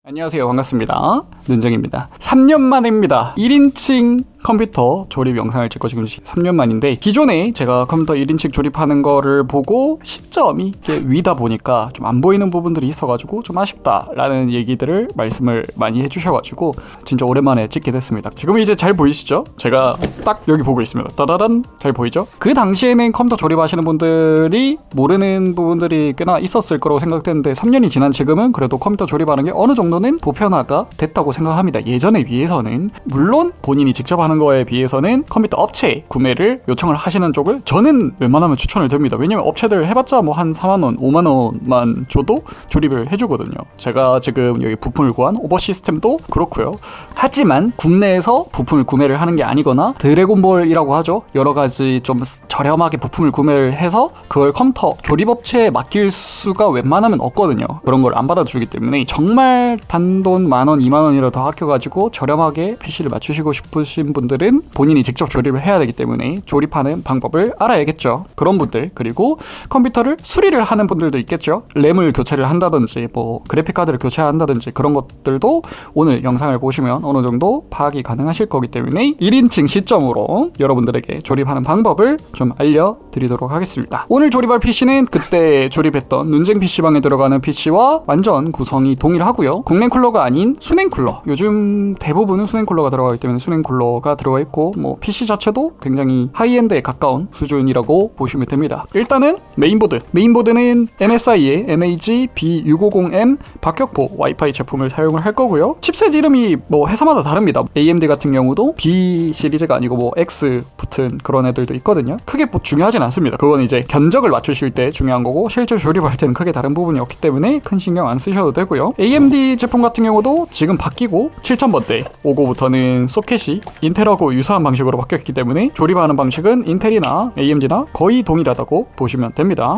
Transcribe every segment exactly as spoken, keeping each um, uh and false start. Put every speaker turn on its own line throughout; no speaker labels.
안녕하세요. 반갑습니다. 눈정입니다. 삼 년 만입니다. 일 인칭 컴퓨터 조립 영상을 찍고 지금 삼 년 만인데, 기존에 제가 컴퓨터 일 인칭 조립하는 거를 보고 시점이 위다 보니까 좀 안 보이는 부분들이 있어가지고 좀 아쉽다라는 얘기들을 말씀을 많이 해주셔가지고 진짜 오랜만에 찍게 됐습니다. 지금 이제 잘 보이시죠? 제가 딱 여기 보고 있습니다. 따다란, 잘 보이죠? 그 당시에는 컴퓨터 조립하시는 분들이 모르는 부분들이 꽤나 있었을 거라고 생각되는데, 삼 년이 지난 지금은 그래도 컴퓨터 조립하는 게 어느 정도는 보편화가 됐다고 생각합니다. 예전에 비해서는, 물론 본인이 직접 하는 거에 비해서는 컴퓨터 업체 구매를 요청을 하시는 쪽을 저는 웬만하면 추천을 드립니다. 왜냐면 업체들 해봤자 뭐 한 사만 원, 오만 원만 줘도 조립을 해주거든요. 제가 지금 여기 부품을 구한 오버 시스템도 그렇고요. 하지만 국내에서 부품을 구매를 하는 게 아니거나 드래곤볼이라고 하죠. 여러 가지 좀 저렴하게 부품을 구매를 해서 그걸 컴퓨터 조립업체에 맡길 수가 웬만하면 없거든요. 그런 걸 안 받아주기 때문에 정말 단돈 만 원, 이만 원이라도 아껴가지고 저렴하게 피시를 맞추시고 싶으신 분들은 본인이 직접 조립을 해야 되기 때문에 조립하는 방법을 알아야겠죠. 그런 분들, 그리고 컴퓨터를 수리를 하는 분들도 있겠죠. 램을 교체를 한다든지 뭐 그래픽카드를 교체한다든지 그런 것들도 오늘 영상을 보시면 어느 정도 파악이 가능하실 거기 때문에 일 인칭 시점으로 여러분들에게 조립하는 방법을 좀 알려드리도록 하겠습니다. 오늘 조립할 피시는 그때 조립했던 눈쟁 피시방에 들어가는 피시와 완전 구성이 동일하고요. 공랭 쿨러가 아닌 순행 쿨러, 요즘 대부분은 순행 쿨러가 들어가기 때문에 순행 쿨러가 들어가 있고, 뭐 피시 자체도 굉장히 하이엔드에 가까운 수준이라고 보시면 됩니다. 일단은 메인보드, 메인보드는 엠에스아이의 엠에이지 비 육오공 엠 박격포 와이파이 제품을 사용을 할 거고요. 칩셋 이름이 뭐 회사마다 다릅니다. 에이엠디 같은 경우도 B 시리즈가 아니고 뭐 X 붙은 그런 애들도 있거든요. 크게 뭐 중요하진 않습니다. 그건 이제 견적을 맞추실 때 중요한 거고, 실제 조립할 때는 크게 다른 부분이 없기 때문에 큰 신경 안 쓰셔도 되고요. 에이엠디 제품 같은 경우도 지금 바뀌고 칠천 번대 오고부터는 소켓이 인텔하고 유사한 방식으로 바뀌었기 때문에 조립하는 방식은 인텔이나 에이엠디나 거의 동일하다고 보시면 됩니다.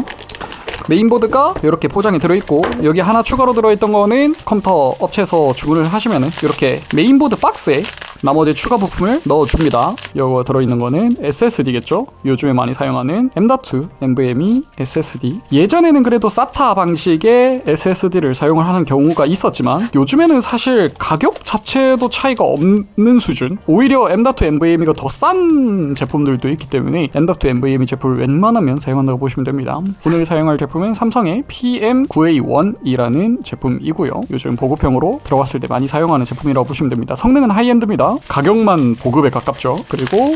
메인보드가 이렇게 포장이 들어있고, 여기 하나 추가로 들어있던 거는 컴퓨터 업체에서 주문을 하시면은 이렇게 메인보드 박스에 나머지 추가 부품을 넣어줍니다. 이거 들어있는 거는 에스에스디겠죠? 요즘에 많이 사용하는 엠 닷 투 엔브이엠이 에스에스디. 예전에는 그래도 사타 방식의 에스에스디를 사용을 하는 경우가 있었지만, 요즘에는 사실 가격 자체도 차이가 없는 수준, 오히려 엠 닷 투 엔브이엠이가 더 싼 제품들도 있기 때문에 엠 닷 투 엔브이엠이 제품을 웬만하면 사용한다고 보시면 됩니다. 오늘 사용할 제품은 삼성의 피엠 구에이 원이라는 제품이고요. 요즘 보급형으로 들어갔을 때 많이 사용하는 제품이라고 보시면 됩니다. 성능은 하이엔드입니다. 가격만 보급에 가깝죠. 그리고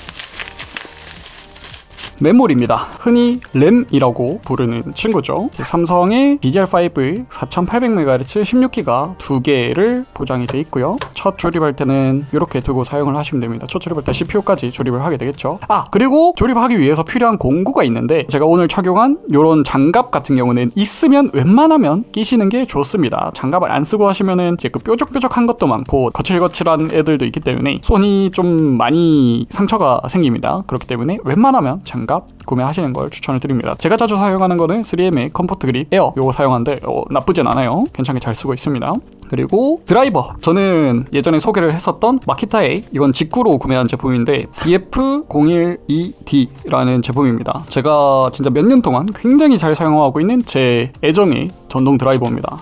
메모리입니다. 흔히 램이라고 부르는 친구죠. 삼성의 디디알 파이브 사천팔백 메가헤르츠 십육 기가 두 개를 보장이 되어 있고요. 첫 조립할 때는 이렇게 두고 사용을 하시면 됩니다. 첫 조립할 때 씨피유까지 조립을 하게 되겠죠. 아, 그리고 조립하기 위해서 필요한 공구가 있는데, 제가 오늘 착용한 이런 장갑 같은 경우는 있으면 웬만하면 끼시는 게 좋습니다. 장갑을 안 쓰고 하시면은 이제 그 뾰족뾰족한 것도 많고 거칠거칠한 애들도 있기 때문에 손이 좀 많이 상처가 생깁니다. 그렇기 때문에 웬만하면 장갑 구매하시는 걸 추천을 드립니다. 제가 자주 사용하는 거는 쓰리엠의 컴포트 그립 에어, 요거 사용하는데 어, 나쁘진 않아요. 괜찮게 잘 쓰고 있습니다. 그리고 드라이버, 저는 예전에 소개를 했었던 마키타의, 이건 직구로 구매한 제품인데 디에프 공일이 디라는 제품입니다. 제가 진짜 몇 년 동안 굉장히 잘 사용하고 있는 제 애정의 전동 드라이버입니다.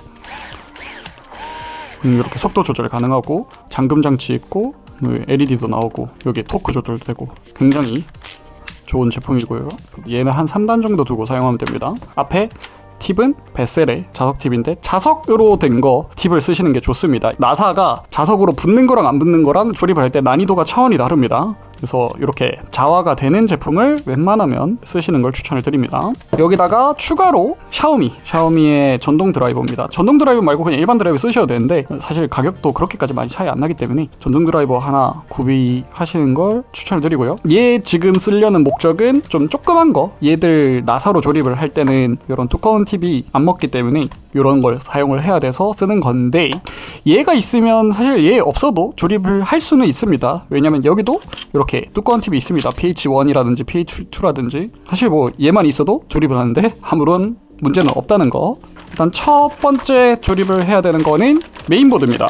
음, 이렇게 속도 조절 가능하고 잠금 장치 있고 엘이디도 나오고 여기 토크 조절도 되고 굉장히 좋은 제품이고요. 얘는 한 삼 단 정도 두고 사용하면 됩니다. 앞에 팁은 베셀의 자석 팁인데, 자석으로 된 거 팁을 쓰시는 게 좋습니다. 나사가 자석으로 붙는 거랑 안 붙는 거랑 조립할 때 난이도가 차원이 다릅니다. 그래서 이렇게 자화가 되는 제품을 웬만하면 쓰시는 걸 추천을 드립니다. 여기다가 추가로 샤오미, 샤오미의 전동 드라이버입니다. 전동 드라이버 말고 그냥 일반 드라이버 쓰셔도 되는데, 사실 가격도 그렇게까지 많이 차이 안 나기 때문에 전동 드라이버 하나 구비하시는 걸 추천을 드리고요. 얘 지금 쓰려는 목적은 좀 조그만 거, 얘들 나사로 조립을 할 때는 이런 두꺼운 팁이 안 먹기 때문에 이런 걸 사용을 해야 돼서 쓰는 건데, 얘가 있으면 사실 얘 없어도 조립을 할 수는 있습니다. 왜냐면 여기도 이렇게 두꺼운 팁이 있습니다. 피에이치 원이라든지 피에이치 투라든지 사실 뭐 얘만 있어도 조립을 하는데 아무런 문제는 없다는 거. 일단 첫 번째 조립을 해야 되는 거는 메인보드입니다.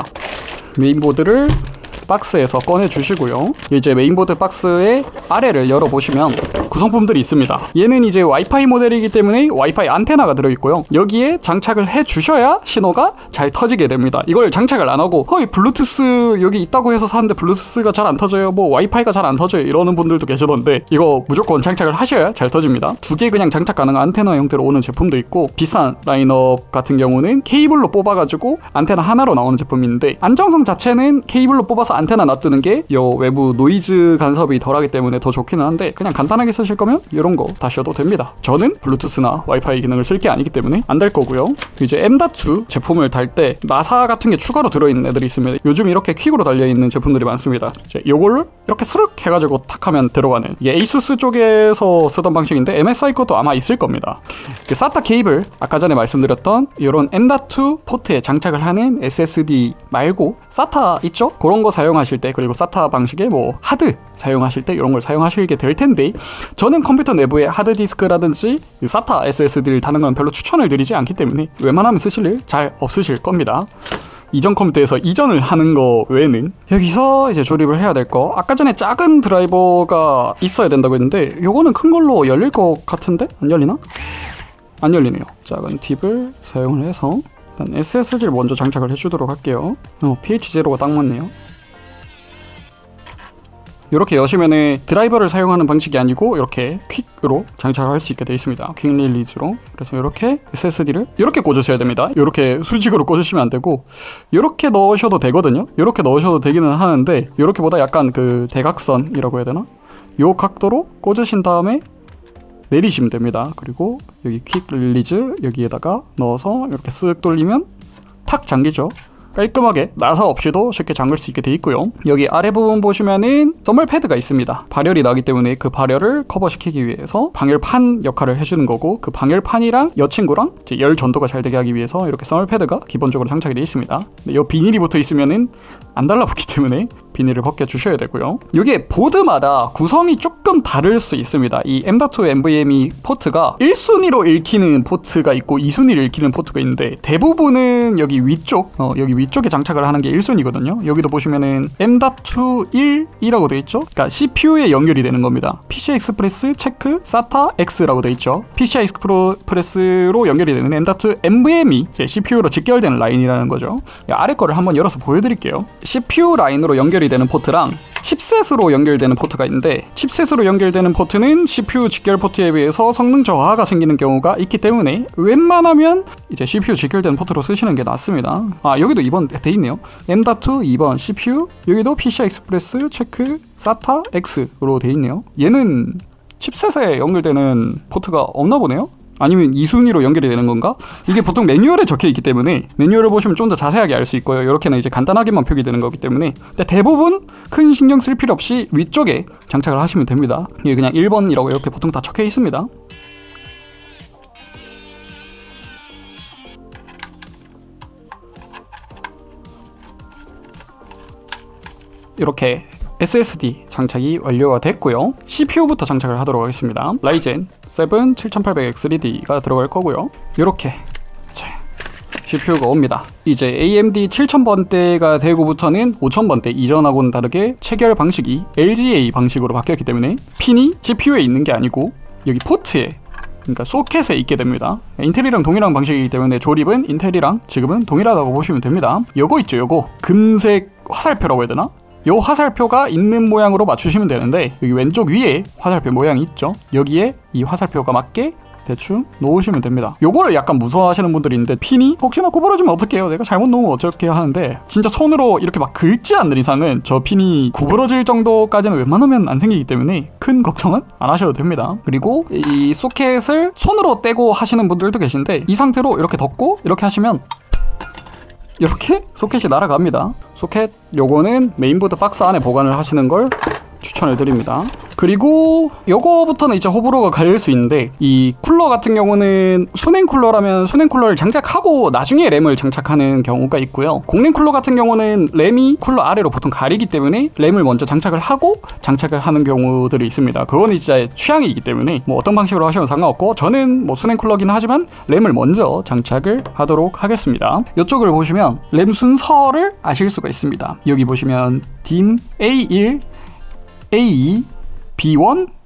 메인보드를 박스에서 꺼내 주시고요. 이제 메인보드 박스의 아래를 열어보시면 구성품들이 있습니다. 얘는 이제 와이파이 모델이기 때문에 와이파이 안테나가 들어있고요. 여기에 장착을 해주셔야 신호가 잘 터지게 됩니다. 이걸 장착을 안 하고 허이 블루투스 여기 있다고 해서 사는데 블루투스가 잘 안 터져요, 뭐 와이파이가 잘 안 터져요 이러는 분들도 계시던데, 이거 무조건 장착을 하셔야 잘 터집니다. 두 개 그냥 장착 가능한 안테나 형태로 오는 제품도 있고, 비싼 라인업 같은 경우는 케이블로 뽑아가지고 안테나 하나로 나오는 제품인데, 안정성 자체는 케이블로 뽑아서 안테나 놔두는 게 요 외부 노이즈 간섭이 덜하기 때문에 더 좋기는 한데, 그냥 간단하게 쓰실 거면 이런 거 다 써도 됩니다. 저는 블루투스나 와이파이 기능을 쓸 게 아니기 때문에 안 될 거고요. 이제 엠 닷 투 제품을 달 때 나사 같은 게 추가로 들어있는 애들이 있습니다. 요즘 이렇게 퀵으로 달려있는 제품들이 많습니다. 이제 요거를 이렇게 스륵 해가지고 탁 하면 들어가는, 이게 에이수스 쪽에서 쓰던 방식인데 엠에스아이 것도 아마 있을 겁니다. 사타 케이블, 아까 전에 말씀드렸던 이런 엠 닷 투 포트에 장착을 하는 에스에스디 말고 사타 있죠? 그런 거 사용하실 때, 그리고 사타 방식의 뭐 하드 사용하실 때 이런 걸 사용하시게 될 텐데, 저는 컴퓨터 내부에 하드디스크라든지 사타 에스에스디를 다는 건 별로 추천을 드리지 않기 때문에 웬만하면 쓰실 일 잘 없으실 겁니다. 이전 컴퓨터에서 이전을 하는 거 외에는 여기서 이제 조립을 해야 될 거, 아까 전에 작은 드라이버가 있어야 된다고 했는데 요거는 큰 걸로 열릴 것 같은데? 안 열리나? 안 열리네요. 작은 팁을 사용을 해서 일단 에스에스디를 먼저 장착을 해주도록 할게요. 어, 피에이치 제로가 딱 맞네요. 이렇게 여시면은 드라이버를 사용하는 방식이 아니고 이렇게 퀵으로 장착을 할 수 있게 되어 있습니다. 퀵 릴리즈로. 그래서 이렇게 에스에스디를 이렇게 꽂으셔야 됩니다. 이렇게 수직으로 꽂으시면 안 되고 이렇게 넣으셔도 되거든요. 이렇게 넣으셔도 되기는 하는데, 이렇게보다 약간 그 대각선이라고 해야 되나? 요 각도로 꽂으신 다음에 내리시면 됩니다. 그리고 여기 퀵 릴리즈 여기에다가 넣어서 이렇게 쓱 돌리면 탁 잠기죠. 깔끔하게 나사 없이도 쉽게 잠글 수 있게 돼 있고요. 여기 아래 부분 보시면은 선물 패드가 있습니다. 발열이 나기 때문에 그 발열을 커버시키기 위해서 방열판 역할을 해주는 거고, 그 방열판이랑 여친구랑 이제 열 전도가 잘 되게 하기 위해서 이렇게 선물 패드가 기본적으로 장착이 되어 있습니다. 이 비닐이 붙어 있으면은 안 달라붙기 때문에 비닐을 벗겨 주셔야 되고요. 이게 보드마다 구성이 조금 다를 수 있습니다. 이 엠 닷 투 엔브이엠이 포트가 일 순위로 읽히는 포트가 있고 이 순위로 읽히는 포트가 있는데, 대부분은 여기 위쪽, 어, 여기 위쪽에 장착을 하는 게 일 순위거든요. 여기도 보시면은 엠 닷 투 일이라고 되어 있죠. 그러니까 씨피유에 연결이 되는 겁니다. 피씨아이 익스프레스 체크 사타 X라고 되어 있죠. 피씨아이 익스프레스로 연결이 되는 엠 닷 투 엔브이엠이 이제 씨피유로 직결되는 라인이라는 거죠. 아래 거를 한번 열어서 보여드릴게요. 씨피유 라인으로 연결이 되는 포트랑 칩셋으로 연결되는 포트가 있는데, 칩셋으로 연결되는 포트는 씨피유 직결 포트에 비해서 성능 저하가 생기는 경우가 있기 때문에 웬만하면 이제 씨피유 직결되는 포트로 쓰시는 게 낫습니다. 아, 여기도 이 번 돼 있네요. 엠 닷 투 이 번 씨피유, 여기도 피씨아이 익스프레스 체크 사타 X로 돼 있네요. 얘는 칩셋에 연결되는 포트가 없나 보네요. 아니면 이 순위로 연결이 되는 건가? 이게 보통 매뉴얼에 적혀 있기 때문에 매뉴얼을 보시면 좀 더 자세하게 알 수 있고요. 이렇게는 이제 간단하게만 표기되는 거기 때문에, 근데 대부분 큰 신경 쓸 필요 없이 위쪽에 장착을 하시면 됩니다. 이게 그냥 일 번이라고 이렇게 보통 다 적혀 있습니다. 이렇게 에스에스디 장착이 완료가 됐고요. 씨피유부터 장착을 하도록 하겠습니다. 라이젠 세븐 칠천팔백 엑스 쓰리 디가 들어갈 거고요. 이렇게 씨피유가 옵니다. 이제 에이엠디 칠천 번대가 되고부터는 오천 번대 이전하고는 다르게 체결 방식이 엘지에이 방식으로 바뀌었기 때문에 핀이 씨피유에 있는 게 아니고 여기 포트에, 그러니까 소켓에 있게 됩니다. 인텔이랑 동일한 방식이기 때문에 조립은 인텔이랑 지금은 동일하다고 보시면 됩니다. 요거 있죠, 요거 금색 화살표라고 해야 되나? 요 화살표가 있는 모양으로 맞추시면 되는데, 여기 왼쪽 위에 화살표 모양이 있죠. 여기에 이 화살표가 맞게 대충 놓으시면 됩니다. 요거를 약간 무서워하시는 분들이 있는데, 핀이 혹시나 구부러지면 어떡해요, 내가 잘못 놓으면 어쩔게 하는데, 진짜 손으로 이렇게 막 긁지 않는 이상은 저 핀이 구부러질 정도까지는 웬만하면 안 생기기 때문에 큰 걱정은 안 하셔도 됩니다. 그리고 이 소켓을 손으로 떼고 하시는 분들도 계신데, 이 상태로 이렇게 덮고 이렇게 하시면 이렇게 소켓이 날아갑니다. 소켓 요거는 메인보드 박스 안에 보관을 하시는 걸 추천을 드립니다. 그리고 요거부터는 이제 호불호가 갈릴 수 있는데, 이 쿨러 같은 경우는 순행 쿨러라면 순행 쿨러를 장착하고 나중에 램을 장착하는 경우가 있고요. 공랭 쿨러 같은 경우는 램이 쿨러 아래로 보통 가리기 때문에 램을 먼저 장착을 하고 장착을 하는 경우들이 있습니다. 그건 이제 취향이기 때문에 뭐 어떤 방식으로 하셔도 상관없고, 저는 뭐 순행 쿨러긴 하지만 램을 먼저 장착을 하도록 하겠습니다. 이쪽을 보시면 램 순서를 아실 수가 있습니다. 여기 보시면 딤 에이 원, 에이 투, 비 원,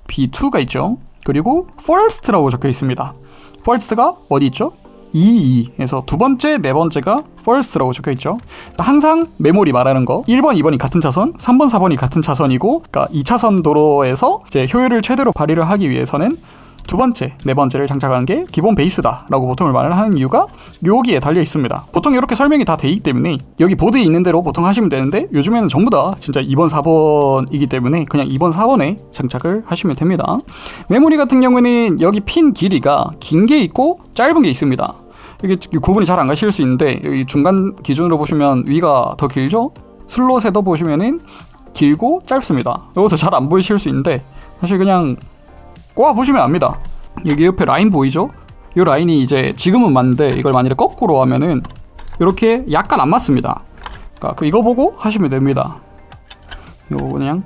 비 투가 있죠. 그리고 first라고 적혀 있습니다. first가 어디 있죠? 이, 이에서 두 번째, 네 번째가 first라고 적혀 있죠. 항상 메모리 말하는 거 일 번, 이 번이 같은 차선, 삼 번, 사 번이 같은 차선이고, 그러니까 이 차선 도로에서 이제 효율을 최대로 발휘를 하기 위해서는 두 번째, 네 번째를 장착하는 게 기본 베이스다라고 보통 말을 하는 이유가 여기에 달려 있습니다. 보통 이렇게 설명이 다 돼 있기 때문에 여기 보드에 있는 대로 보통 하시면 되는데 요즘에는 전부 다 진짜 이 번, 사 번이기 때문에 그냥 이 번, 사 번에 장착을 하시면 됩니다. 메모리 같은 경우는 여기 핀 길이가 긴 게 있고 짧은 게 있습니다. 이게 구분이 잘 안 가실 수 있는데 여기 중간 기준으로 보시면 위가 더 길죠? 슬롯에도 보시면은 길고 짧습니다. 이것도 잘 안 보이실 수 있는데 사실 그냥 꼬아 보시면 압니다. 여기 옆에 라인 보이죠? 이 라인이 이제 지금은 맞는데 이걸 만약에 거꾸로 하면은 이렇게 약간 안 맞습니다. 그러니까 이거 보고 하시면 됩니다. 요거 그냥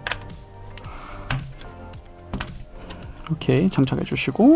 이렇게 장착해 주시고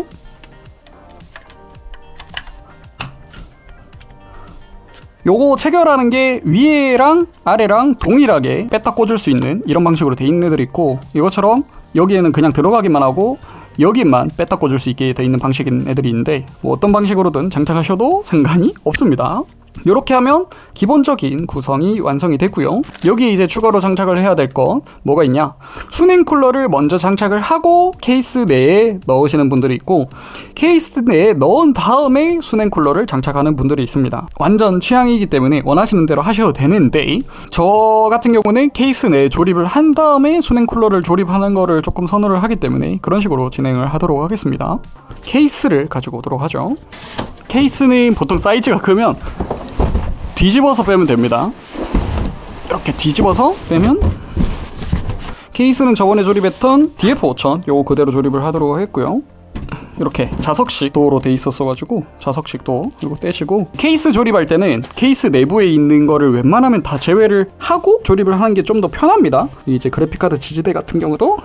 요거 체결하는 게 위에랑 아래랑 동일하게 뺐다 꽂을 수 있는 이런 방식으로 돼 있는 애들이 있고 이것처럼 여기에는 그냥 들어가기만 하고 여기만 뺐다 꽂을 수 있게 돼 있는 방식인 애들이 있는데 뭐 어떤 방식으로든 장착하셔도 상관이 없습니다. 이렇게 하면 기본적인 구성이 완성이 됐고요. 여기 이제 추가로 장착을 해야 될 건 뭐가 있냐, 수냉 쿨러를 먼저 장착을 하고 케이스 내에 넣으시는 분들이 있고 케이스 내에 넣은 다음에 수냉 쿨러를 장착하는 분들이 있습니다. 완전 취향이기 때문에 원하시는 대로 하셔도 되는데 저 같은 경우는 케이스 내에 조립을 한 다음에 수냉 쿨러를 조립하는 거를 조금 선호를 하기 때문에 그런 식으로 진행을 하도록 하겠습니다. 케이스를 가지고 오도록 하죠. 케이스는 보통 사이즈가 크면 뒤집어서 빼면 됩니다. 이렇게 뒤집어서 빼면 케이스는 저번에 조립했던 디에프 오천 요거 그대로 조립을 하도록 했고요. 이렇게 자석식 도어로 돼 있었어가지고 자석식 도어 이거 떼시고 케이스 조립할 때는 케이스 내부에 있는 거를 웬만하면 다 제외를 하고 조립을 하는 게 좀 더 편합니다. 이제 그래픽카드 지지대 같은 경우도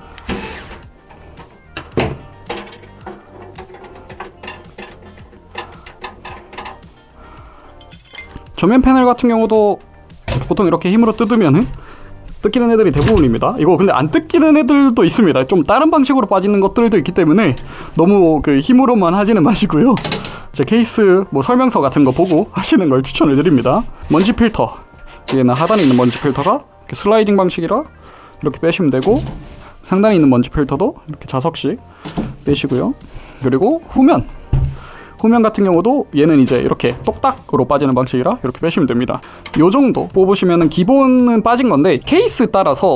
전면 패널 같은 경우도 보통 이렇게 힘으로 뜯으면은 뜯기는 애들이 대부분입니다. 이거 근데 안 뜯기는 애들도 있습니다. 좀 다른 방식으로 빠지는 것들도 있기 때문에 너무 그 힘으로만 하지는 마시고요. 제 케이스 뭐 설명서 같은 거 보고 하시는 걸 추천을 드립니다. 먼지 필터, 얘는 하단에 있는 먼지 필터가 이렇게 슬라이딩 방식이라 이렇게 빼시면 되고 상단에 있는 먼지 필터도 이렇게 자석식 빼시고요. 그리고 후면 후면 같은 경우도 얘는 이제 이렇게 똑딱으로 빠지는 방식이라 이렇게 빼시면 됩니다. 요 정도 뽑으시면은 기본은 빠진 건데 케이스 따라서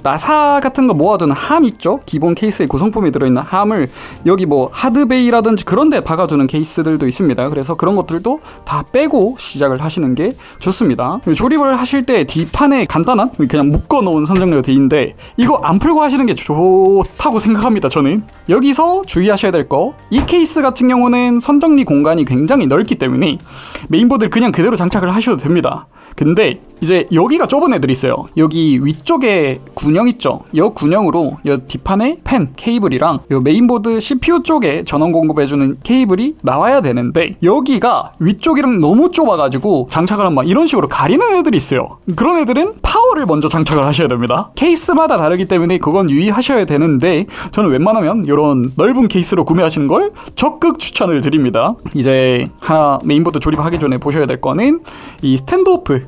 나사 같은 거 모아두는 함 있죠? 기본 케이스에 구성품이 들어있는 함을 여기 뭐 하드베이라든지 그런 데 박아두는 케이스들도 있습니다. 그래서 그런 것들도 다 빼고 시작을 하시는 게 좋습니다. 조립을 하실 때 뒷판에 간단한 그냥 묶어 놓은 선정리가 돼 있는데 이거 안 풀고 하시는 게 좋다고 생각합니다. 저는 여기서 주의하셔야 될 거, 이 케이스 같은 경우는 선정 정리 공간이 굉장히 넓기 때문에 메인보드를 그냥 그대로 장착을 하셔도 됩니다. 근데 이제 여기가 좁은 애들이 있어요. 여기 위쪽에 군형 있죠? 이 군형으로 이 뒷판에 펜 케이블이랑 이 메인보드 씨피유 쪽에 전원 공급해주는 케이블이 나와야 되는데 여기가 위쪽이랑 너무 좁아가지고 장착을 하면 막 이런 식으로 가리는 애들이 있어요. 그런 애들은 파워를 먼저 장착을 하셔야 됩니다. 케이스마다 다르기 때문에 그건 유의하셔야 되는데 저는 웬만하면 이런 넓은 케이스로 구매하시는 걸 적극 추천을 드립니다. 이제 하나 메인보드 조립하기 전에 보셔야 될 거는 이 스탠드오프,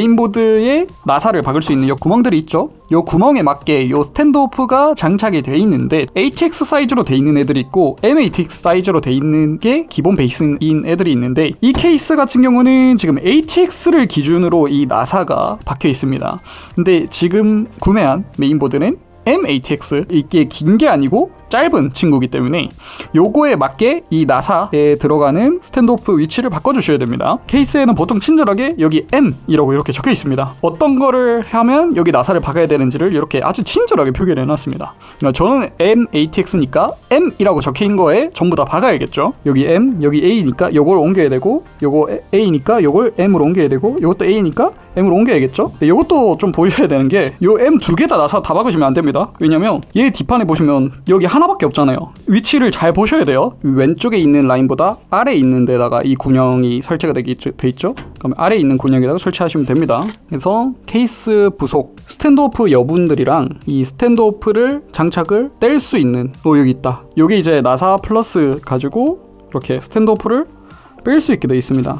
메인보드에 나사를 박을 수 있는 이 구멍들이 있죠. 이 구멍에 맞게 이 스탠드오프가 장착이 돼 있는데 에이치엑스 사이즈로 돼 있는 애들이 있고 엠에이티엑스 사이즈로 돼 있는 게 기본 베이스인 애들이 있는데 이 케이스 같은 경우는 지금 에이치엑스를 기준으로 이 나사가 박혀 있습니다. 근데 지금 구매한 메인보드는 엠에이티엑스, 이게 긴 게 아니고 짧은 친구이기 때문에 요거에 맞게 이 나사에 들어가는 스탠드오프 위치를 바꿔주셔야 됩니다. 케이스에는 보통 친절하게 여기 M이라고 이렇게 적혀 있습니다. 어떤 거를 하면 여기 나사를 박아야 되는지를 이렇게 아주 친절하게 표기를 해놨습니다. 그러니까 저는 엠에이티엑스니까 M이라고 적혀있는 거에 전부 다 박아야겠죠. 여기 M, 여기 A니까 요걸 옮겨야 되고 요거 A니까 요걸 M으로 옮겨야 되고 요것도 A니까 M으로 옮겨야겠죠. 요것도 좀 보여야 되는 게 요 M 두 개 다 나사 다 박으시면 안 됩니다. 왜냐면 얘 뒷판에 보시면 여기 하나 하나밖에 없잖아요. 위치를 잘 보셔야 돼요. 왼쪽에 있는 라인보다 아래에 있는 데다가 이 군형이 설치가 되게 돼 있죠. 그럼 아래에 있는 군형에다가 설치하시면 됩니다. 그래서 케이스 부속 스탠드오프 여분들이랑 이 스탠드오프를 장착을 뗄 수 있는, 어 여기 있다. 여기 이제 나사 플러스 가지고 이렇게 스탠드오프를 뺄 수 있게 되어 있습니다.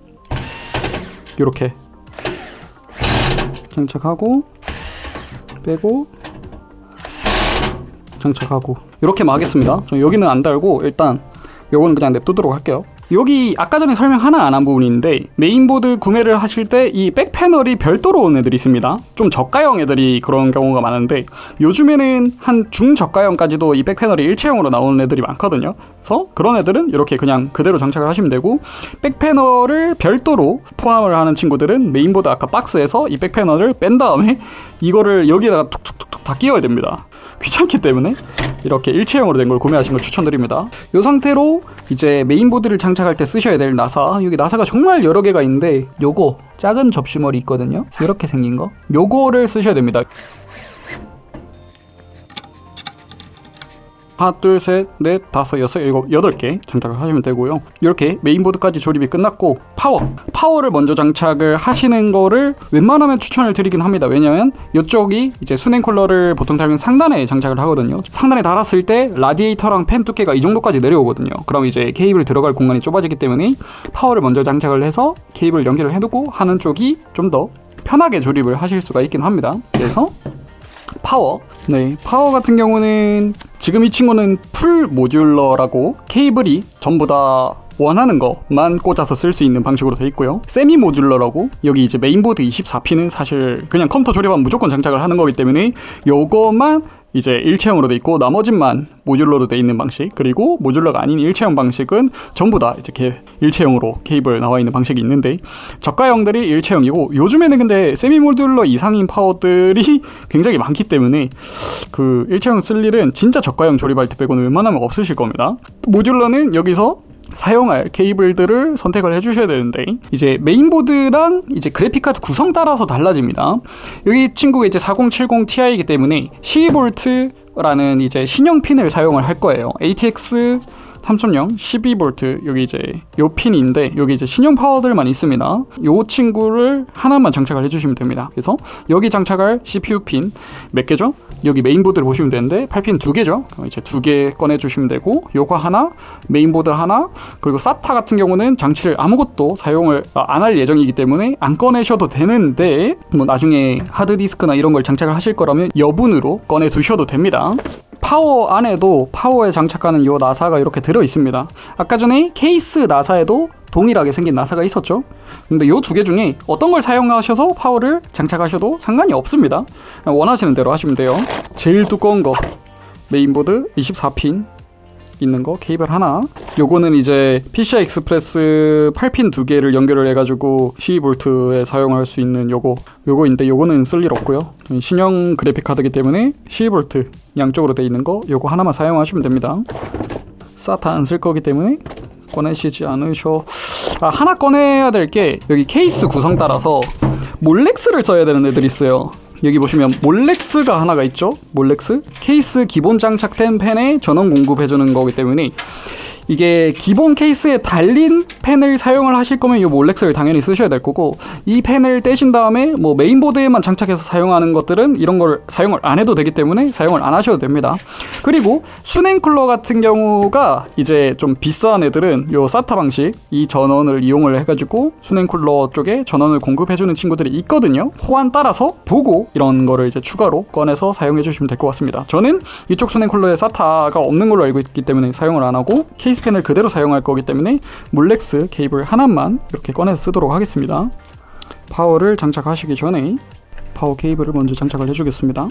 이렇게 장착하고 빼고 장착하고 이렇게 하겠습니다. 여기는 안 달고 일단 요거는 그냥 냅두도록 할게요. 여기 아까 전에 설명 하나 안 한 부분인데, 메인보드 구매를 하실 때 이 백패널이 별도로 온 애들이 있습니다. 좀 저가형 애들이 그런 경우가 많은데, 요즘에는 한 중저가형까지도 이 백패널이 일체형으로 나오는 애들이 많거든요. 그래서 그런 애들은 이렇게 그냥 그대로 장착을 하시면 되고, 백패널을 별도로 포함을 하는 친구들은 메인보드 아까 박스에서 이 백패널을 뺀 다음에 이거를 여기다가 툭툭툭툭 다 끼워야 됩니다. 귀찮기 때문에 이렇게 일체형으로 된 걸 구매하시는 걸 추천드립니다. 이 상태로 이제 메인보드를 장착할 때 쓰셔야 될 나사, 여기 나사가 정말 여러 개가 있는데 요거 작은 접시머리 있거든요. 이렇게 생긴 거, 요거를 쓰셔야 됩니다. 하나, 둘, 셋, 넷, 다섯, 여섯, 일곱, 여덟 개 장착을 하시면 되고요. 이렇게 메인보드까지 조립이 끝났고, 파워! 파워를 먼저 장착을 하시는 거를 웬만하면 추천을 드리긴 합니다. 왜냐면 이쪽이 이제 수냉 쿨러를 보통 달면 상단에 장착을 하거든요. 상단에 달았을 때 라디에이터랑 팬 두께가 이 정도까지 내려오거든요. 그럼 이제 케이블 들어갈 공간이 좁아지기 때문에 파워를 먼저 장착을 해서 케이블 연결을 해두고 하는 쪽이 좀 더 편하게 조립을 하실 수가 있긴 합니다. 그래서 파워. 네, 파워 같은 경우는 지금 이 친구는 풀 모듈러라고 케이블이 전부 다 원하는 것만 꽂아서 쓸 수 있는 방식으로 되어 있고요. 세미 모듈러라고, 여기 이제 메인보드 이십사 핀은 사실 그냥 컴퓨터 조립하면 무조건 장착을 하는 거기 때문에 요거만 이제 일체형으로 돼 있고 나머지만 모듈러로 돼 있는 방식, 그리고 모듈러가 아닌 일체형 방식은 전부 다 이렇게 일체형으로 케이블 나와 있는 방식이 있는데, 저가형들이 일체형이고, 요즘에는 근데 세미 모듈러 이상인 파워들이 굉장히 많기 때문에 그 일체형 쓸 일은 진짜 저가형 조립할 때 빼고는 웬만하면 없으실 겁니다. 모듈러는 여기서 사용할 케이블들을 선택을 해주셔야 되는데, 이제 메인보드랑 이제 그래픽카드 구성 따라서 달라집니다. 여기 친구가 이제 사공칠공 티아이이기 때문에 십이 볼트라는 이제 신형 핀을 사용을 할 거예요. 에이티엑스 삼 점 영 십이 볼트, 여기 이제 요 핀인데 여기 이제 신형 파워들만 있습니다. 요 친구를 하나만 장착을 해주시면 됩니다. 그래서 여기 장착할 씨피유 핀 몇 개죠? 여기 메인보드를 보시면 되는데 팔 핀 두 개죠. 이제 두 개 꺼내주시면 되고, 요거 하나, 메인보드 하나, 그리고 사타 같은 경우는 장치를 아무것도 사용을 안 할 예정이기 때문에 안 꺼내셔도 되는데, 뭐 나중에 하드디스크나 이런 걸 장착을 하실 거라면 여분으로 꺼내 두셔도 됩니다. 파워 안에도 파워에 장착하는 이 나사가 이렇게 들어 있습니다. 아까 전에 케이스 나사에도 동일하게 생긴 나사가 있었죠. 근데 이 두 개 중에 어떤 걸 사용하셔서 파워를 장착하셔도 상관이 없습니다. 원하시는 대로 하시면 돼요. 제일 두꺼운 거 메인보드 이십사 핀 있는 거 케이블 하나, 요거는 이제 피시아이 익스프레스 팔 핀 두 개를 연결을 해가지고 십이 볼트에 사용할 수 있는 요거 요거인데, 요거는 쓸 일 없고요. 신형 그래픽 카드이기 때문에 십이 볼트 양쪽으로 돼 있는 거 요거 하나만 사용하시면 됩니다. 사타 안 쓸 거기 때문에 꺼내시지 않으셔. 아, 하나 꺼내야 될 게, 여기 케이스 구성 따라서 몰렉스를 써야 되는 애들이 있어요. 여기 보시면 몰렉스가 하나가 있죠. 몰렉스 케이스 기본 장착된 펜에 전원 공급해주는 거기 때문에, 이게 기본 케이스에 달린 펜을 사용을 하실 거면 이 몰렉스를 당연히 쓰셔야 될 거고, 이 펜을 떼신 다음에 뭐 메인보드에만 장착해서 사용하는 것들은 이런 걸 사용을 안 해도 되기 때문에 사용을 안 하셔도 됩니다. 그리고 수냉 쿨러 같은 경우가 이제 좀 비싼 애들은 요 사타 방식, 이 전원을 이용을 해가지고 수냉 쿨러 쪽에 전원을 공급해주는 친구들이 있거든요. 호환 따라서 보고 이런 거를 이제 추가로 꺼내서 사용해 주시면 될 것 같습니다. 저는 이쪽 수냉 쿨러에 사타가 없는 걸로 알고 있기 때문에 사용을 안 하고 케이스 펜을 그대로 사용할 거기 때문에 몰렉스 케이블 하나만 이렇게 꺼내서 쓰도록 하겠습니다. 파워를 장착하시기 전에 파워 케이블을 먼저 장착을 해주겠습니다.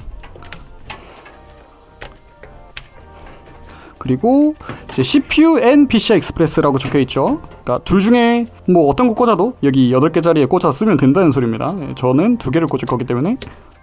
그리고 이제 씨피유 앤 피시아이 익스프레스라고 적혀있죠. 그러니까 둘 중에 뭐 어떤 거 꽂아도 여기 여덟 개짜리에 꽂아 쓰면 된다는 소리입니다. 저는 두 개를 꽂을 거기 때문에.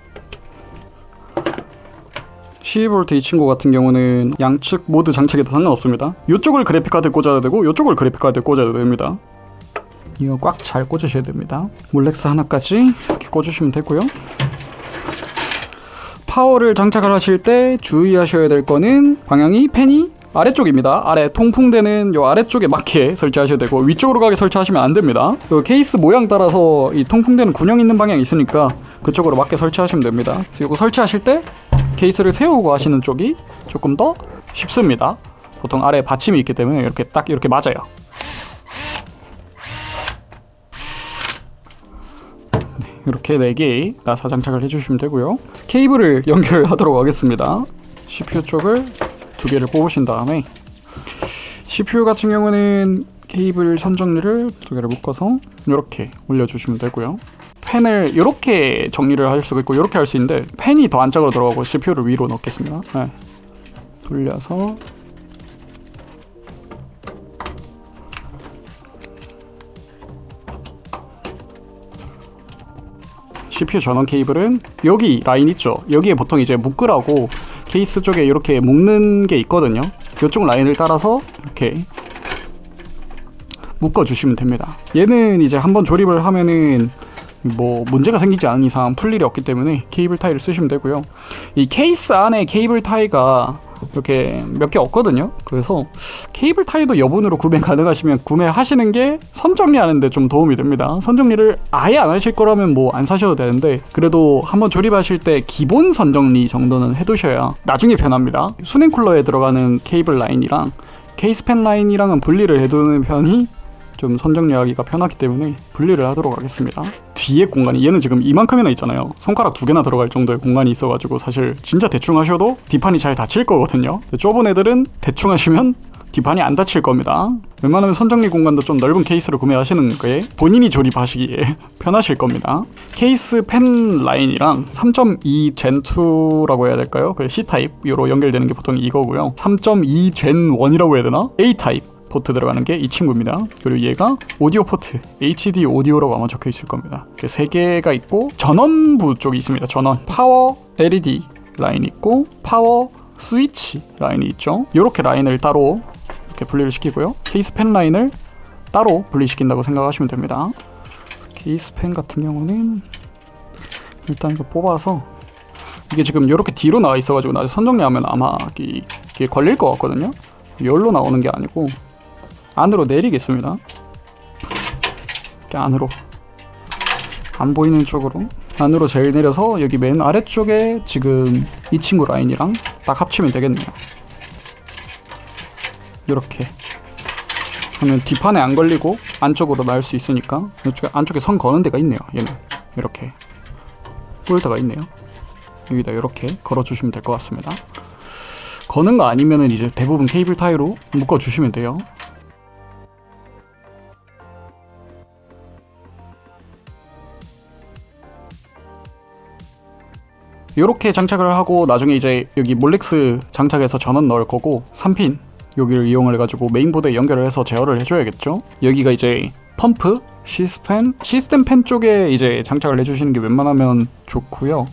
십이 볼트 이 친구 같은 경우는 양측 모두 장착해도 상관없습니다. 이쪽을 그래픽카드에 꽂아야 되고 이쪽을 그래픽카드에 꽂아야 됩니다. 이거 꽉 잘 꽂으셔야 됩니다. 몰렉스 하나까지 이렇게 꽂으시면 되고요. 파워를 장착을 하실 때 주의하셔야 될 거는 방향이 펜이 아래쪽입니다. 아래 통풍되는 요 아래쪽에 맞게 설치하셔야 되고 위쪽으로 가게 설치하시면 안 됩니다. 요 케이스 모양 따라서 이 통풍되는 군형 있는 방향이 있으니까 그쪽으로 맞게 설치하시면 됩니다. 그래서 요거 설치하실 때 케이스를 세우고 하시는 쪽이 조금 더 쉽습니다. 보통 아래에 받침이 있기 때문에 이렇게 딱 이렇게 맞아요. 네, 이렇게 네 개 나사 장착을 해주시면 되고요. 케이블을 연결을 하도록 하겠습니다. 씨피유 쪽을 두 개를 뽑으신 다음에 씨피유 같은 경우는 케이블 선 정리를 두 개를 묶어서 이렇게 올려주시면 되고요. 펜을 이렇게 정리를 할 수가 있고 이렇게 할 수 있는데 펜이 더 안쪽으로 들어가고 씨피유를 위로 넣겠습니다. 네. 돌려서 씨피유 전원 케이블은 여기 라인 있죠? 여기에 보통 이제 묶으라고 케이스 쪽에 이렇게 묶는 게 있거든요. 이쪽 라인을 따라서 이렇게 묶어주시면 됩니다. 얘는 이제 한번 조립을 하면은 뭐 문제가 생기지 않은 이상 풀 일이 없기 때문에 케이블 타이를 쓰시면 되고요. 이 케이스 안에 케이블 타이가 이렇게 몇 개 없거든요. 그래서 케이블 타이도 여분으로 구매 가능하시면 구매하시는 게 선 정리하는데 좀 도움이 됩니다. 선 정리를 아예 안 하실 거라면 뭐 안 사셔도 되는데 그래도 한번 조립하실 때 기본 선 정리 정도는 해두셔야 나중에 편합니다. 수냉 쿨러에 들어가는 케이블 라인이랑 케이스 펜 라인이랑은 분리를 해두는 편이 좀 선 정리하기가 편하기 때문에 분리를 하도록 하겠습니다. 뒤에 공간이 얘는 지금 이만큼이나 있잖아요. 손가락 두 개나 들어갈 정도의 공간이 있어가지고 사실 진짜 대충 하셔도 뒷판이 잘 닫힐 거거든요. 좁은 애들은 대충 하시면 뒷판이 안 닫힐 겁니다. 웬만하면 선 정리 공간도 좀 넓은 케이스를 구매하시는 게 본인이 조립하시기에 편하실 겁니다. 케이스 펜 라인이랑 삼 점 이 젠 투라고 해야 될까요? 그 C타입으로 연결되는 게 보통 이거고요. 삼 점 이 젠 원이라고 해야 되나? A타입 포트 들어가는 게 이 친구입니다. 그리고 얘가 오디오 포트 에이치디 오디오라고 아마 적혀 있을 겁니다. 이렇게 세 개가 있고 전원부 쪽이 있습니다. 전원 파워 엘이디 라인이 있고 파워 스위치 라인이 있죠. 이렇게 라인을 따로 이렇게 분리를 시키고요. 케이스 펜 라인을 따로 분리시킨다고 생각하시면 됩니다. 케이스 펜 같은 경우는 일단 이거 뽑아서 이게 지금 이렇게 뒤로 나와 있어가지고 나중에 선 정리하면 아마 이게 걸릴 것 같거든요. 여기로 나오는 게 아니고 안으로 내리겠습니다. 이렇게 안으로 안 보이는 쪽으로 안으로 제일 내려서 여기 맨 아래쪽에 지금 이 친구 라인이랑 딱 합치면 되겠네요. 이렇게 하면 뒷판에 안 걸리고 안쪽으로 나올 수 있으니까 이쪽에 안쪽에 선 거는 데가 있네요. 얘는 이렇게 홀더가 있네요. 여기다 이렇게 걸어주시면 될 것 같습니다. 거는 거 아니면은 이제 대부분 케이블 타이로 묶어주시면 돼요. 이렇게 장착을 하고 나중에 이제 여기 몰렉스 장착해서 전원 넣을 거고 삼 핀 여기를 이용을 해가지고 메인보드에 연결을 해서 제어를 해줘야겠죠. 여기가 이제 펌프, 시스템, 시스템 펜 쪽에 이제 장착을 해주시는 게 웬만하면 좋고요.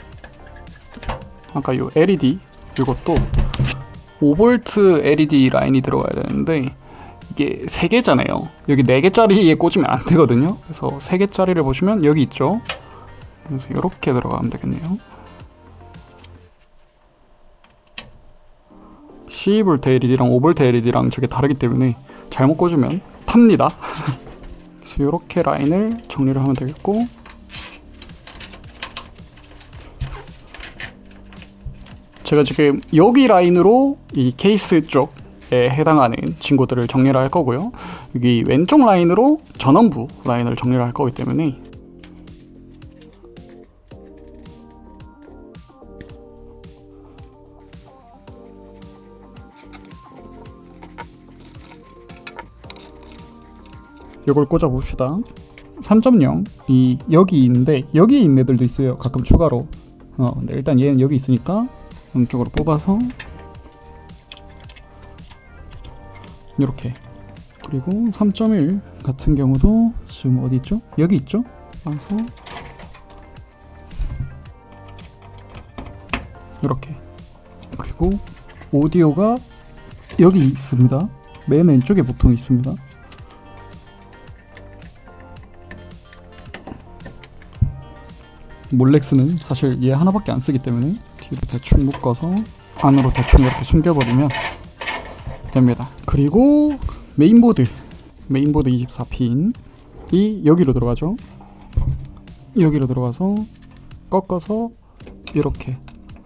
아까 요 엘이디 이것도 오 볼트 엘이디 라인이 들어가야 되는데 이게 세 개잖아요. 여기 네 개짜리에 꽂으면 안 되거든요. 그래서 세 개짜리를 보시면 여기 있죠. 그래서 이렇게 들어가면 되겠네요. 십 볼트 엘이디랑 오 볼트 엘이디랑 저게 다르기 때문에 잘못 꽂으면 탑니다. 그래서 이렇게 라인을 정리를 하면 되겠고 제가 지금 여기 라인으로 이 케이스 쪽에 해당하는 친구들을 정리를 할 거고요. 여기 왼쪽 라인으로 전원부 라인을 정리를 할 거기 때문에 이걸 꽂아 봅시다. 삼 점 영 이 여기 있는데 여기 있는 애들도 있어요. 가끔 추가로. 어, 근데 일단 얘는 여기 있으니까 왼쪽으로 뽑아서 이렇게. 그리고 삼 점 일 같은 경우도 지금 어디 있죠? 여기 있죠? 그래서 이렇게. 그리고 오디오가 여기 있습니다. 맨 왼쪽에 보통 있습니다. 몰렉스는 사실 얘 하나밖에 안 쓰기 때문에 뒤로 대충 묶어서 안으로 대충 이렇게 숨겨버리면 됩니다. 그리고 메인보드 메인보드 이십사 핀이 여기로 들어가죠. 여기로 들어가서 꺾어서 이렇게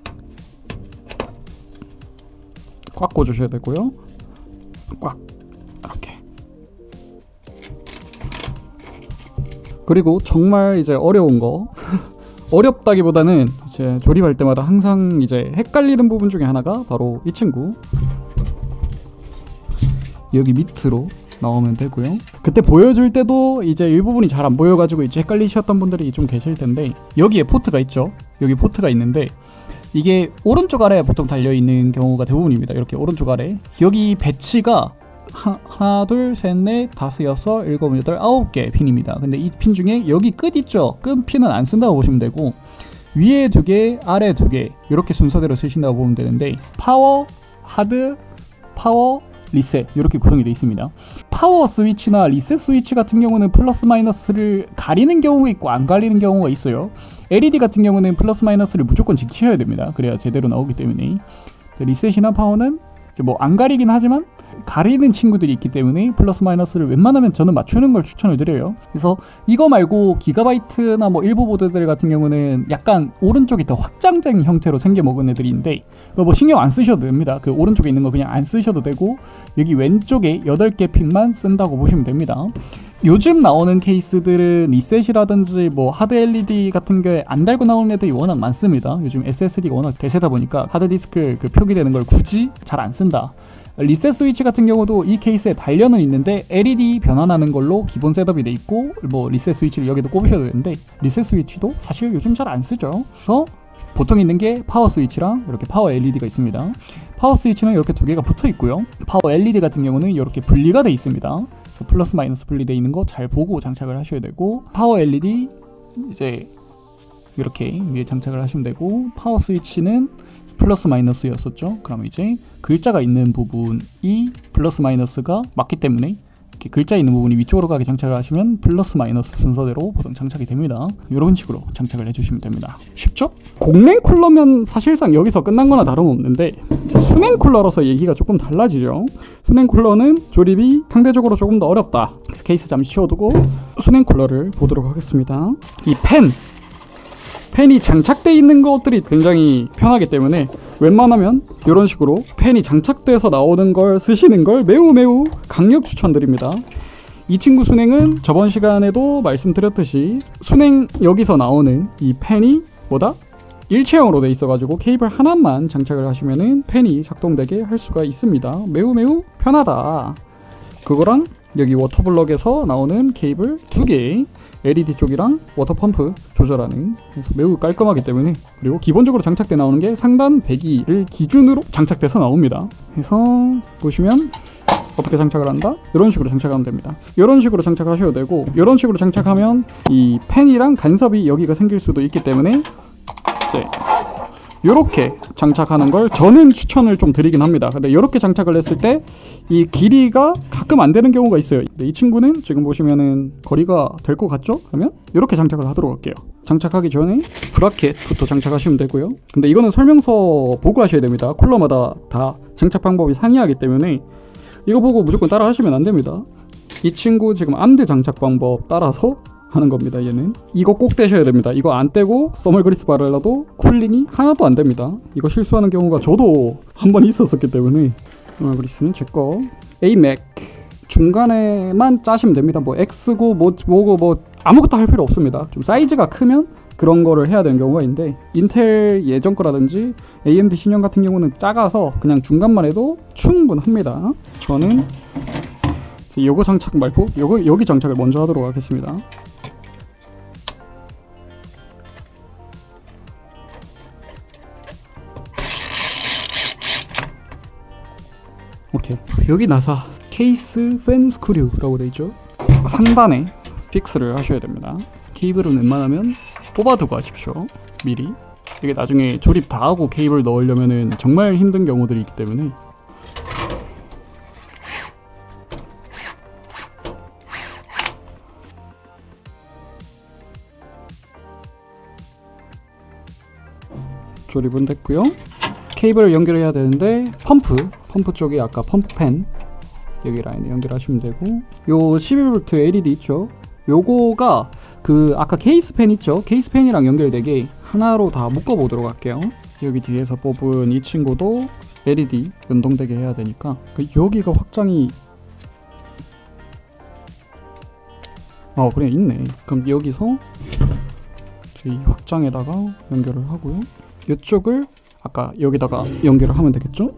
꽉 꽂으셔야 되고요. 꽉 이렇게. 그리고 정말 이제 어려운 거 어렵다기보다는 이제 조립할 때마다 항상 이제 헷갈리는 부분 중에 하나가 바로 이 친구 여기 밑으로 나오면 되고요. 그때 보여줄 때도 이제 일부분이 잘 안 보여가지고 이제 헷갈리셨던 분들이 좀 계실 텐데 여기에 포트가 있죠. 여기 포트가 있는데 이게 오른쪽 아래에 보통 달려있는 경우가 대부분입니다. 이렇게 오른쪽 아래 여기 배치가 하, 하나 둘 셋 넷 다섯 여섯 일곱 여덟 아홉 개 핀입니다. 근데 이 핀 중에 여기 끝 있죠. 끝 핀은 안 쓴다고 보시면 되고 위에 두 개 아래 두 개 이렇게 순서대로 쓰신다고 보면 되는데 파워, 하드, 파워, 리셋 이렇게 구성이 되어 있습니다. 파워 스위치나 리셋 스위치 같은 경우는 플러스 마이너스를 가리는 경우가 있고 안 가리는 경우가 있어요. 엘이디 같은 경우는 플러스 마이너스를 무조건 지키셔야 됩니다. 그래야 제대로 나오기 때문에. 리셋이나 파워는 뭐 안 가리긴 하지만 가리는 친구들이 있기 때문에 플러스 마이너스를 웬만하면 저는 맞추는 걸 추천을 드려요. 그래서 이거 말고 기가바이트나 뭐 일부 보드들 같은 경우는 약간 오른쪽이 더 확장된 형태로 생겨 먹은 애들인데 그거 뭐 신경 안 쓰셔도 됩니다. 그 오른쪽에 있는 거 그냥 안 쓰셔도 되고 여기 왼쪽에 여덟 개 핀만 쓴다고 보시면 됩니다. 요즘 나오는 케이스들은 리셋이라든지 뭐 하드 엘이디 같은 게 안 달고 나오는 애들이 워낙 많습니다. 요즘 에스에스디가 워낙 대세다 보니까 하드디스크 그 표기되는 걸 굳이 잘 안 쓴다. 리셋 스위치 같은 경우도 이 케이스에 달려는 있는데 엘이디 변환하는 걸로 기본 셋업이 돼 있고 뭐 리셋 스위치를 여기도 꼽으셔도 되는데 리셋 스위치도 사실 요즘 잘 안 쓰죠. 그래서 보통 있는 게 파워 스위치랑 이렇게 파워 엘이디가 있습니다. 파워 스위치는 이렇게 두 개가 붙어 있고요. 파워 엘이디 같은 경우는 이렇게 분리가 돼 있습니다. 그래서 플러스 마이너스 분리되어 있는 거 잘 보고 장착을 하셔야 되고 파워 엘이디 이제 이렇게 위에 장착을 하시면 되고 파워 스위치는 플러스 마이너스였었죠. 그럼 이제 글자가 있는 부분이 플러스 마이너스가 맞기 때문에 이렇게 글자 있는 부분이 위쪽으로 가게 장착을 하시면 플러스 마이너스 순서대로 보통 장착이 됩니다. 이런 식으로 장착을 해주시면 됩니다. 쉽죠? 공랭 쿨러면 사실상 여기서 끝난 거나 다름없는데 순행 쿨러라서 얘기가 조금 달라지죠. 순행 쿨러는 조립이 상대적으로 조금 더 어렵다. 그래서 케이스 잠시 치워두고 순행 쿨러를 보도록 하겠습니다. 이 펜 펜이 장착되어 있는 것들이 굉장히 편하기 때문에 웬만하면 이런 식으로 펜이 장착돼서 나오는 걸 쓰시는 걸 매우 매우 강력 추천드립니다. 이 친구 순행은 저번 시간에도 말씀드렸듯이 순행 여기서 나오는 이 펜이 뭐다? 일체형으로 돼 있어가지고 케이블 하나만 장착을 하시면은 펜이 작동되게 할 수가 있습니다. 매우 매우 편하다. 그거랑 여기 워터블럭에서 나오는 케이블 두 개 엘이디 쪽이랑 워터펌프 조절하는 그래서 매우 깔끔하기 때문에 그리고 기본적으로 장착돼 나오는 게 상단 배기를 기준으로 장착돼서 나옵니다. 그래서 보시면 어떻게 장착을 한다? 이런 식으로 장착하면 됩니다. 이런 식으로 장착하셔도 되고 이런 식으로 장착하면 이 펜이랑 간섭이 여기가 생길 수도 있기 때문에 이제 이렇게 장착하는 걸 저는 추천을 좀 드리긴 합니다. 근데 이렇게 장착을 했을 때 이 길이가 가끔 안 되는 경우가 있어요. 근데 이 친구는 지금 보시면은 거리가 될 것 같죠? 그러면 이렇게 장착을 하도록 할게요. 장착하기 전에 브라켓부터 장착하시면 되고요. 근데 이거는 설명서 보고 하셔야 됩니다. 쿨러마다 다 장착 방법이 상이하기 때문에 이거 보고 무조건 따라 하시면 안 됩니다. 이 친구 지금 암드 장착 방법 따라서 하는 겁니다. 얘는 이거 꼭 떼셔야 됩니다. 이거 안 떼고 써멀 그리스 바르려도 쿨링이 하나도 안 됩니다. 이거 실수하는 경우가 저도 한 번 있었었기 때문에 써멀 그리스는 제거 에이맥 중간에만 짜시면 됩니다. 뭐 X고 뭐 뭐고 뭐 아무것도 할 필요 없습니다. 좀 사이즈가 크면 그런 거를 해야 되는 경우가 있는데 인텔 예전 거라든지 에이엠디 신형 같은 경우는 작아서 그냥 중간만 해도 충분합니다. 저는 요거 장착 말고 요거 여기 장착을 먼저 하도록 하겠습니다. 오케이. 여기 나사 케이스 팬 스크류라고 되어있죠. 상단에 픽스를 하셔야 됩니다. 케이블은 웬만하면 뽑아두고 하십시오. 미리. 이게 나중에 조립 다 하고 케이블 넣으려면은 정말 힘든 경우들이 있기 때문에 조립은 됐고요. 케이블을 연결해야 되는데 펌프 펌프 쪽이 아까 펌프팬 여기 라인에 연결하시면 되고, 요 십이 볼트 엘이디 있죠, 요거가 그 아까 케이스팬 있죠, 케이스팬이랑 연결되게 하나로 다 묶어 보도록 할게요. 여기 뒤에서 뽑은 이 친구도 엘이디 연동되게 해야 되니까 그 여기가 확장이 어 그래 있네. 그럼 여기서 이 확장에다가 연결을 하고요. 이쪽을 아까 여기다가 연결을 하면 되겠죠?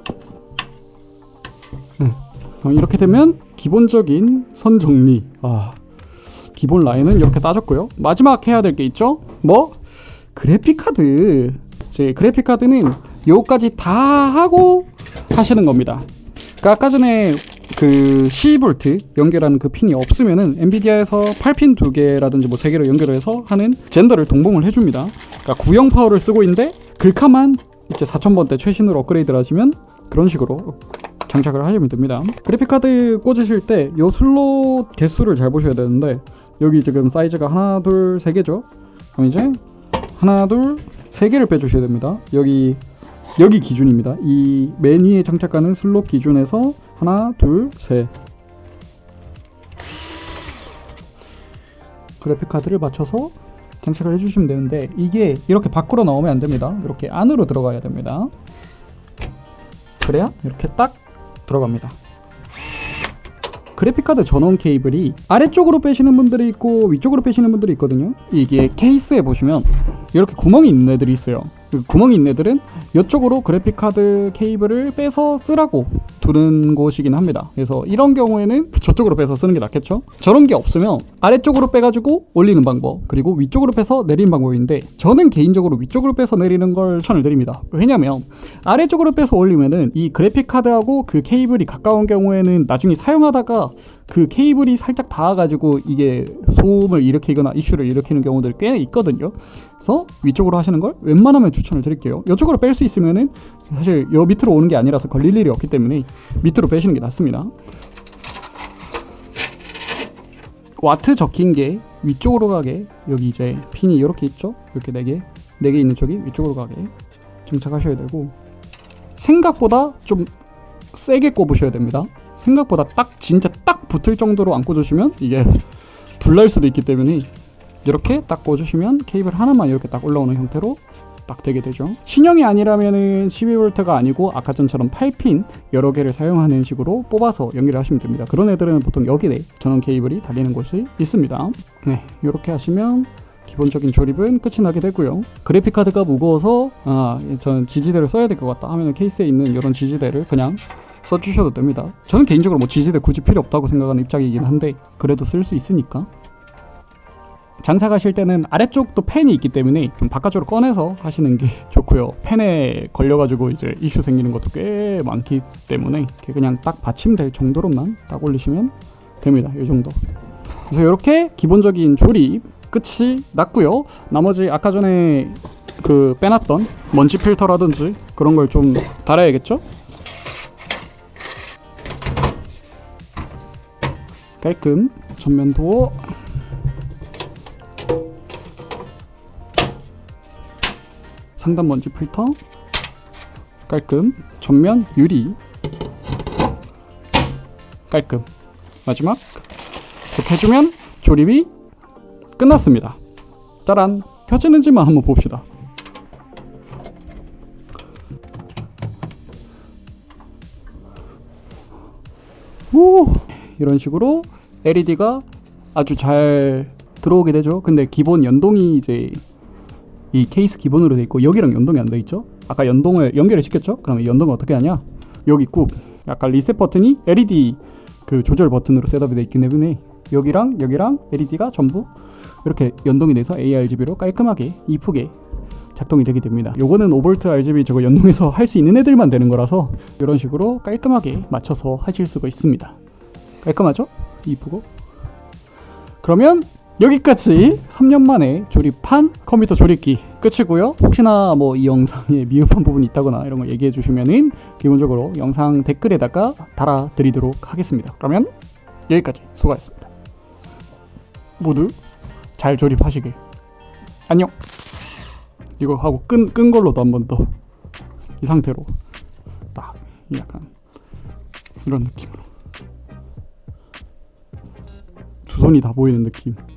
응. 그럼 이렇게 되면 기본적인 선 정리, 아 기본 라인은 이렇게 따졌고요. 마지막 해야 될 게 있죠? 뭐? 그래픽카드. 이제 그래픽카드는 요까지 다 하고 하시는 겁니다. 그러니까 아까 전에 그 십이 볼트 연결하는 그 핀이 없으면은 엔비디아에서 팔 핀 두 개라든지 뭐 세 개로 연결해서 하는 젠더를 동봉을 해줍니다. 그러니까 구형 파워를 쓰고 있는데 글카만 이제 사천 번대 최신으로 업그레이드를 하시면 그런 식으로 장착을 하시면 됩니다. 그래픽카드 꽂으실 때 요 슬롯 개수를 잘 보셔야 되는데, 여기 지금 사이즈가 하나 둘 세 개죠. 그럼 이제 하나 둘 세 개를 빼주셔야 됩니다. 여기 여기 기준입니다. 이 맨 위에 장착하는 슬롯 기준에서 하나 둘 셋 그래픽카드를 맞춰서 장착을 해주시면 되는데, 이게 이렇게 밖으로 나오면 안 됩니다. 이렇게 안으로 들어가야 됩니다. 그래야 이렇게 딱 들어갑니다. 그래픽카드 전원 케이블이 아래쪽으로 빼시는 분들이 있고 위쪽으로 빼시는 분들이 있거든요. 이게 케이스에 보시면 이렇게 구멍이 있는 애들이 있어요. 그 구멍이 있는 애들은 이쪽으로 그래픽카드 케이블을 빼서 쓰라고 두는 곳이긴 합니다. 그래서 이런 경우에는 저쪽으로 빼서 쓰는 게 낫겠죠. 저런 게 없으면 아래쪽으로 빼가지고 올리는 방법, 그리고 위쪽으로 빼서 내리는 방법인데, 저는 개인적으로 위쪽으로 빼서 내리는 걸 추천을 드립니다. 왜냐면 아래쪽으로 빼서 올리면은 이 그래픽카드하고 그 케이블이 가까운 경우에는 나중에 사용하다가 그 케이블이 살짝 닿아가지고 이게 소음을 일으키거나 이슈를 일으키는 경우들이 꽤 있거든요. 그래서 위쪽으로 하시는 걸 웬만하면 추천을 드릴게요. 이쪽으로 뺄 수 있으면은 사실 요 밑으로 오는 게 아니라서 걸릴 일이 없기 때문에 밑으로 빼시는 게 낫습니다. 와트 적힌 게 위쪽으로 가게, 여기 이제 핀이 이렇게 있죠? 이렇게 네 개, 네 개 있는 쪽이 위쪽으로 가게 장착하셔야 되고, 생각보다 좀 세게 꼽으셔야 됩니다. 생각보다 딱 진짜 딱 붙을 정도로 안 꽂으시면 이게 불날 수도 있기 때문에 이렇게 딱 꽂으시면 케이블 하나만 이렇게 딱 올라오는 형태로 딱 되게 되죠. 신형이 아니라면은 십이 볼트가 아니고 아까 전처럼 팔 핀 여러 개를 사용하는 식으로 뽑아서 연결을 하시면 됩니다. 그런 애들은 보통 여기에 전원 케이블이 달리는 곳이 있습니다. 네, 이렇게 하시면 기본적인 조립은 끝이 나게 되고요. 그래픽카드가 무거워서 아, 저는 지지대를 써야 될 것 같다 하면 케이스에 있는 이런 지지대를 그냥 써주셔도 됩니다. 저는 개인적으로 뭐 지지대 굳이 필요 없다고 생각하는 입장이긴 한데, 그래도 쓸 수 있으니까. 장착하실 때는 아래쪽도 팬이 있기 때문에 좀 바깥쪽으로 꺼내서 하시는 게 좋고요. 팬에 걸려가지고 이제 이슈 생기는 것도 꽤 많기 때문에 그냥 딱 받침될 정도로만 딱 올리시면 됩니다. 이 정도. 그래서 이렇게 기본적인 조립 끝이 났고요. 나머지 아까 전에 그 빼놨던 먼지 필터라든지 그런 걸 좀 달아야겠죠? 깔끔 전면 도어, 상단 먼지 필터, 깔끔 전면 유리, 깔끔. 마지막 이렇게 해주면 조립이 끝났습니다. 짜란! 켜지는지만 한번 봅시다. 오! 이런 식으로 엘이디가 아주 잘 들어오게 되죠. 근데 기본 연동이 이제 이 케이스 기본으로 돼 있고 여기랑 연동이 안 돼 있죠. 아까 연동을 연결을 시켰죠. 그러면 연동을 어떻게 하냐? 여기 꾹 약간 리셋 버튼이 엘이디 그 조절 버튼으로 셋업이 돼 있기 때문에 여기랑 여기랑 엘이디가 전부 이렇게 연동이 돼서 에이알지비로 깔끔하게 이쁘게 작동이 되게 됩니다. 요거는 오 볼트 알지비 저거 연동해서 할 수 있는 애들만 되는 거라서 이런 식으로 깔끔하게 맞춰서 하실 수가 있습니다. 깔끔하죠? 이쁘고. 그러면 여기까지 삼 년 만에 조립한 컴퓨터 조립기 끝이고요. 혹시나 뭐 이 영상에 미흡한 부분이 있다거나 이런 거 얘기해 주시면은 기본적으로 영상 댓글에다가 달아드리도록 하겠습니다. 그러면 여기까지 수고하셨습니다. 모두 잘 조립하시길. 안녕. 이거 하고 끈, 끈 걸로도 한 번 더 이 상태로 딱 약간 이런 느낌으로 두 손이 다 보이는 느낌.